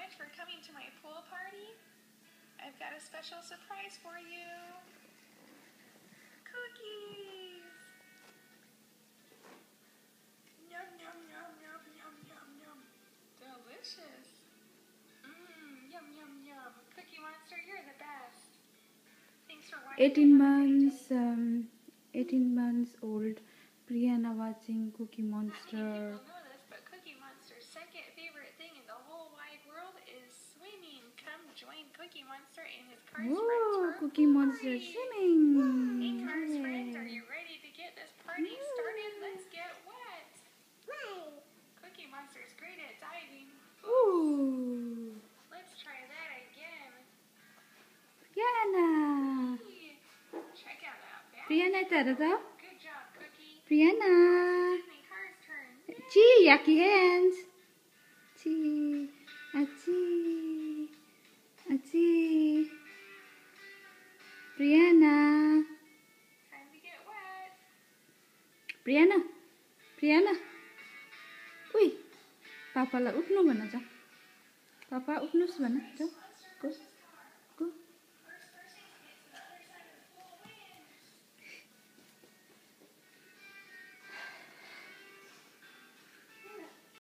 much for coming to my pool party. I've got a special surprise for you. Cookies! Yum, yum, yum, yum, yum, yum, yum. Delicious. Yum, yum, yum. Cookie Monster, you're the best. Thanks for watching. 18 months old Priyana watching Cookie Monster. Not many people know this, but Cookie Monster's second favorite thing in the whole wide world is swimming. Come join Cookie Monster and his Cars friends for Cookie Monster party. swimming. Hey Cars friends, are you ready to get this party started? Let's get wet. Cookie Monster's great at diving. Ooh. Let's try that again. Priyana. Check out that back. Priyana tarata. Good job, Cookie. Priyana. Disney Cars turn. Chee, yucky hands. Chee. Achee. Achee. Priyana. Time to get wet. Priyana. Priyana. Ui. Papaलाई उठ्नु भन जाऊ. पापा उठ्नुस् भन जाऊ.